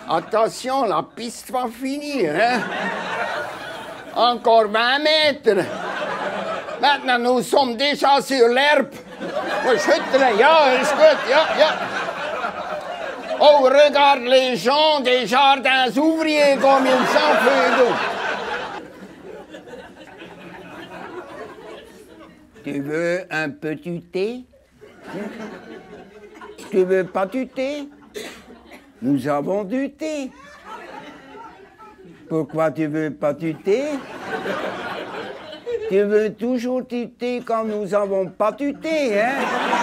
Attention, la piste va finir, hein? Encore 20 mètres. Maintenant, nous sommes déjà sur l'herbe. We schutteren, ja, ist gut, ja, ja. Oh, regarde les gens des jardins ouvriers comme ils s'enfuient. Tu veux un petit thé? Tu veux pas du thé? Nous avons du thé. Pourquoi tu veux pas du thé? Tu veux toujours du thé quand nous avons pas du thé, hein?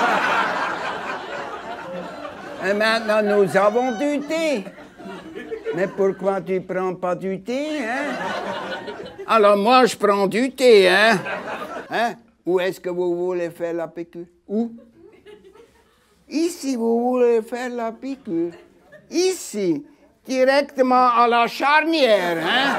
Et maintenant, nous avons du thé. Mais pourquoi tu prends pas du thé, hein? Alors moi, je prends du thé, hein? Hein? Où est-ce que vous voulez faire la piqûre? Où? Ici, vous voulez faire la piqûre? Ici, directement à la charnière, hein?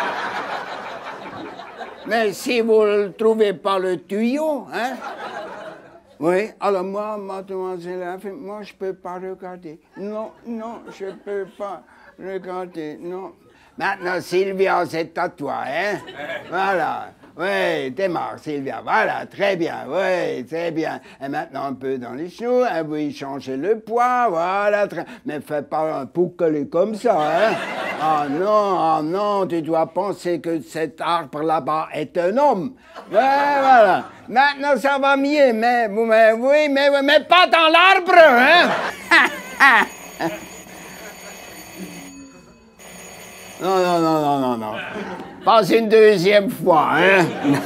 Mais si vous ne trouvez pas le tuyau, hein? Oui, alors moi, mademoiselle, moi, je ne peux pas regarder. Non, non, je ne peux pas regarder, non. Maintenant, Sylvia, c'est à toi, hein? Voilà. Oui, démarre, Sylvia. Voilà, très bien. Oui, très bien. Et maintenant, un peu dans les genoux. Et oui, changez le poids. Voilà. Mais fais pas un poucoli comme ça, hein? Ah non, tu dois penser que cet arbre là-bas est un homme. Ouais, voilà. Maintenant, ça va mieux, mais oui, mais pas dans l'arbre, hein? Non. Pas une deuxième fois, hein?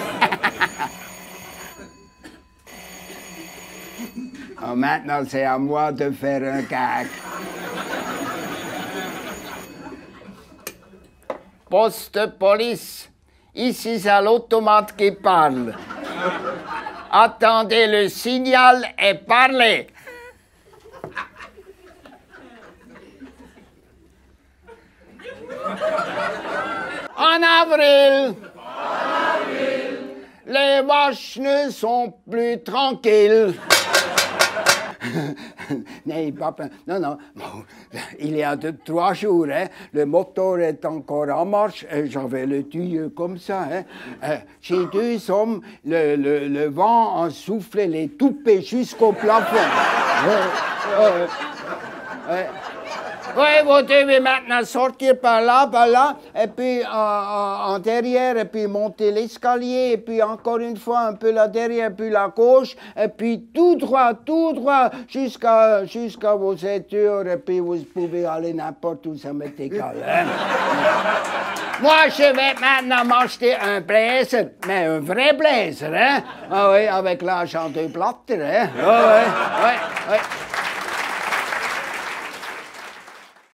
Alors maintenant, c'est à moi de faire un gag. Poste de police. Ici, c'est l'automate qui parle. Attendez le signal et parlez. En avril, les vaches ne sont plus tranquilles. Non, il y a 3 jours, hein, le moteur est encore en marche, j'avais le tuyau comme ça. Hein. Chez 2 hommes, le vent a soufflé les toupets jusqu'au plafond. Oui, vous devez maintenant sortir par là, et puis en derrière, et puis monter l'escalier, et puis encore une fois un peu là derrière, puis la gauche, et puis tout droit, jusqu'à vos études, et puis vous pouvez aller n'importe où, ça m'est égal. Hein? Moi, je vais maintenant m'acheter un blazer, mais un vrai blazer, hein? Ah oui, avec l'argent de Blatter, hein? Oui.